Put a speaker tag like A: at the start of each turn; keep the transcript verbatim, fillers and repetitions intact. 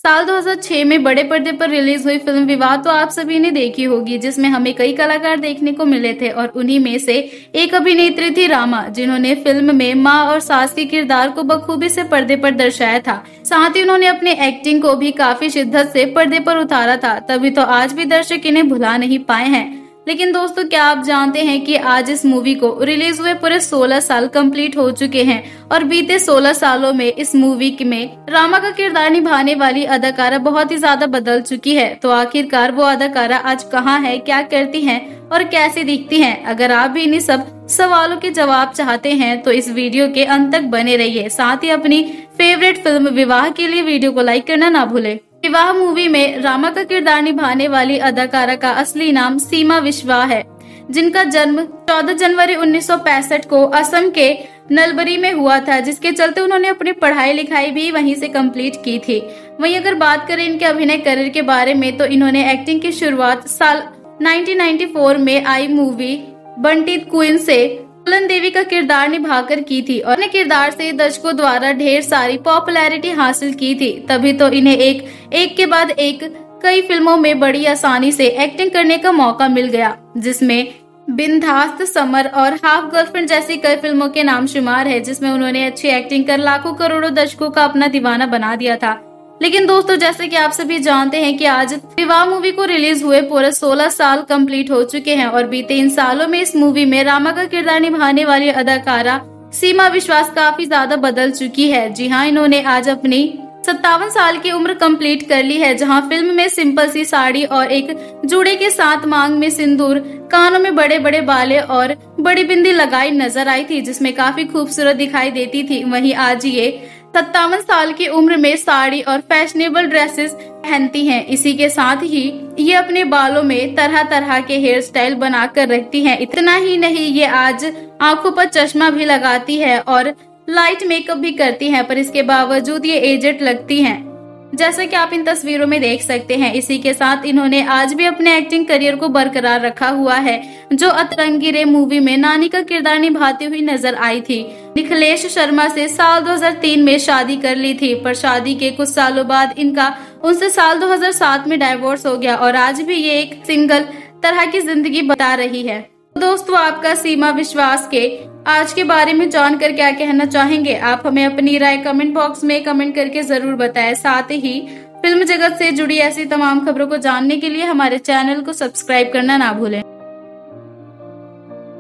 A: साल दो हज़ार छह में बड़े पर्दे पर रिलीज हुई फिल्म विवाह तो आप सभी ने देखी होगी, जिसमें हमें कई कलाकार देखने को मिले थे और उन्हीं में से एक अभिनेत्री थी रामा, जिन्होंने फिल्म में माँ और सास के किरदार को बखूबी से पर्दे पर दर्शाया था। साथ ही उन्होंने अपने एक्टिंग को भी काफी शिद्दत से पर्दे पर उतारा था, तभी तो आज भी दर्शक इन्हें भुला नहीं पाए हैं। लेकिन दोस्तों, क्या आप जानते हैं कि आज इस मूवी को रिलीज हुए पूरे सोलह साल कंप्लीट हो चुके हैं और बीते सोलह सालों में इस मूवी में रामा का किरदार निभाने वाली अदाकारा बहुत ही ज्यादा बदल चुकी है। तो आखिरकार वो अदाकारा आज कहाँ है, क्या करती हैं और कैसे दिखती हैं? अगर आप भी इन्हीं सब सवालों के जवाब चाहते हैं तो इस वीडियो के अंत तक बने रहिए। साथ ही अपनी फेवरेट फिल्म विवाह के लिए वीडियो को लाइक करना ना भूलें। विवाह मूवी में रामा का किरदार निभाने वाली अदाकारा का असली नाम सीमा विश्वास है, जिनका जन्म चौदह जनवरी उन्नीस सौ पैंसठ को असम के नलबरी में हुआ था, जिसके चलते उन्होंने अपनी पढ़ाई लिखाई भी वहीं से कंप्लीट की थी। वहीं अगर बात करें इनके अभिनय करियर के बारे में तो इन्होंने एक्टिंग की शुरुआत साल उन्नीस सौ चौरानवे में आई मूवी बंटी क्वीन से फूलन देवी का किरदार निभाकर की थी और अपने किरदार से दर्शकों द्वारा ढेर सारी पॉपुलैरिटी हासिल की थी। तभी तो इन्हें एक एक के बाद एक कई फिल्मों में बड़ी आसानी से एक्टिंग करने का मौका मिल गया, जिसमें बिंदास्त, समर और हाफ गर्लफ्रेंड जैसी कई फिल्मों के नाम शुमार है, जिसमें उन्होंने अच्छी एक्टिंग कर लाखों करोड़ों दर्शकों का अपना दीवाना बना दिया था। लेकिन दोस्तों, जैसे कि आप सभी जानते हैं कि आज विवाह मूवी को रिलीज हुए पूरे सोलह साल कंप्लीट हो चुके हैं और बीते इन सालों में इस मूवी में रामा का किरदार निभाने वाली अदाकारा सीमा विश्वास काफी ज्यादा बदल चुकी है। जी हाँ, इन्होंने आज अपनी सत्तावन साल की उम्र कंप्लीट कर ली है, जहां फिल्म में सिंपल सी साड़ी और एक जूड़े के साथ मांग में सिंदूर, कानों में बड़े बड़े बाले और बड़ी बिंदी लगाई नजर आई थी, जिसमें काफी खूबसूरत दिखाई देती थी। वहीं आज ये सत्तावन साल की उम्र में साड़ी और फैशनेबल ड्रेसेस पहनती हैं। इसी के साथ ही ये अपने बालों में तरह तरह के हेयर स्टाइल बनाकर रखती हैं। इतना ही नहीं, ये आज आंखों पर चश्मा भी लगाती है और लाइट मेकअप भी करती हैं, पर इसके बावजूद ये एजेड लगती हैं, जैसा कि आप इन तस्वीरों में देख सकते हैं। इसी के साथ इन्होंने आज भी अपने एक्टिंग करियर को बरकरार रखा हुआ है, जो अतरंगी रे मूवी में नानी का किरदार निभाती हुई नजर आई थी। निखिलेश शर्मा से साल दो हज़ार तीन में शादी कर ली थी, पर शादी के कुछ सालों बाद इनका उनसे साल दो हज़ार सात में डाइवोर्स हो गया और आज भी ये एक सिंगल तरह की जिंदगी बता रही है। दोस्तों, आपका सीमा विश्वास के आज के बारे में जानकर क्या कहना चाहेंगे? आप हमें अपनी राय कमेंट बॉक्स में कमेंट करके जरूर बताएं। साथ ही फिल्म जगत से जुड़ी ऐसी तमाम खबरों को जानने के लिए हमारे चैनल को सब्सक्राइब करना ना भूलें।